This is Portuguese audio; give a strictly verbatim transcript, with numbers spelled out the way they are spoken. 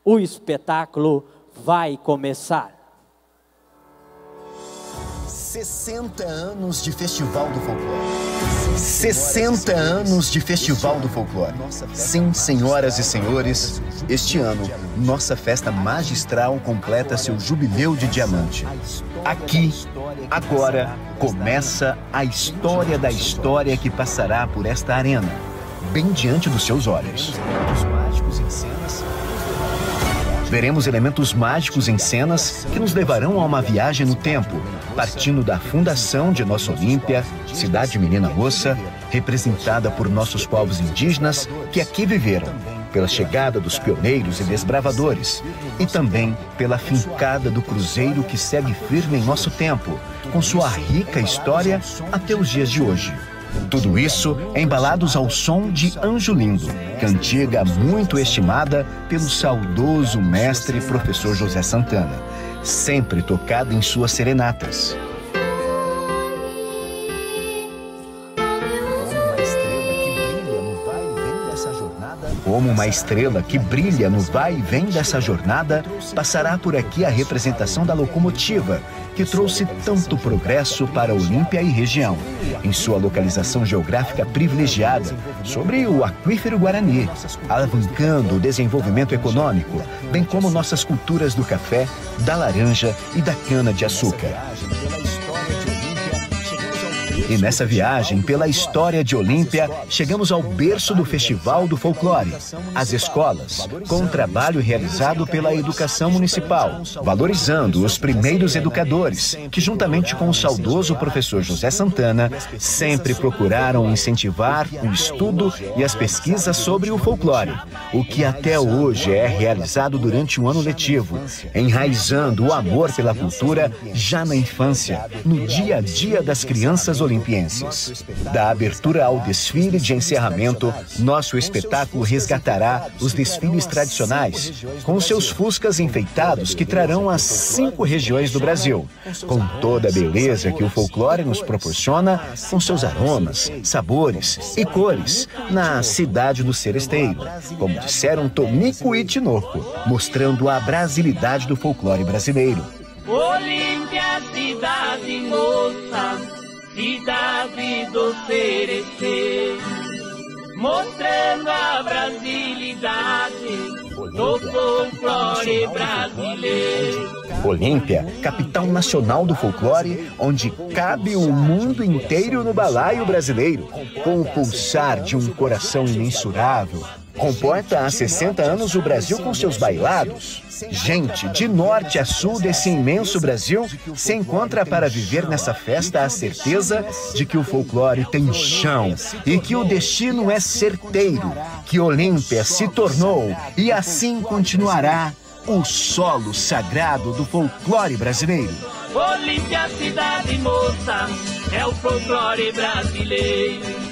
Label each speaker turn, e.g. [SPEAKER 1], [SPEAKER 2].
[SPEAKER 1] o espetáculo vai começar.
[SPEAKER 2] sessenta anos de Festival do Folclore. sessenta anos de Festival do Folclore. Sim, senhoras e senhores, este ano, nossa festa magistral completa seu jubileu de diamante. Aqui, agora, começa a história da história que passará por esta arena, bem diante dos seus olhos. Veremos elementos mágicos em cenas que nos levarão a uma viagem no tempo, partindo da fundação de nossa Olímpia, cidade menina moça, representada por nossos povos indígenas que aqui viveram, pela chegada dos pioneiros e desbravadores, e também pela fincada do cruzeiro que segue firme em nosso tempo, com sua rica história até os dias de hoje. Tudo isso embalados ao som de Anjo Lindo, cantiga muito estimada pelo saudoso mestre professor José Santana, sempre tocada em suas serenatas. Como uma estrela que brilha no vai e vem dessa jornada, passará por aqui a representação da locomotiva, que trouxe tanto progresso para Olímpia e região, em sua localização geográfica privilegiada sobre o aquífero Guarani, alavancando o desenvolvimento econômico, bem como nossas culturas do café, da laranja e da cana-de-açúcar. E nessa viagem pela história de Olímpia, chegamos ao berço do Festival do Folclore, as escolas, com um trabalho realizado pela educação municipal, valorizando os primeiros educadores, que juntamente com o saudoso professor José Santana, sempre procuraram incentivar o estudo e as pesquisas sobre o folclore, o que até hoje é realizado durante o ano letivo, enraizando o amor pela cultura já na infância, no dia a dia das crianças olímpicas. Da abertura ao desfile de encerramento, nosso espetáculo resgatará os desfiles tradicionais, com seus fuscas enfeitados que trarão as cinco regiões do Brasil, com toda a beleza que o folclore nos proporciona, com seus aromas, sabores e cores, na cidade do Seresteiro, como disseram Tonico e Tinoco, mostrando a brasilidade do folclore brasileiro.
[SPEAKER 3] Olímpia, cidade moça, cidade do Seresteiro, mostrando a brasilidade do folclore brasileiro.
[SPEAKER 2] Olímpia, capital nacional do folclore, onde cabe o mundo inteiro no balaio brasileiro, com o pulsar de um coração imensurável. Comporta há sessenta anos o Brasil com seus bailados. Gente, de norte a sul desse imenso Brasil, se encontra para viver nessa festa a certeza de que o folclore tem chão e que o destino é certeiro, que Olímpia se tornou e assim continuará o solo sagrado do folclore brasileiro.
[SPEAKER 3] Olímpia, cidade moça, é o folclore brasileiro.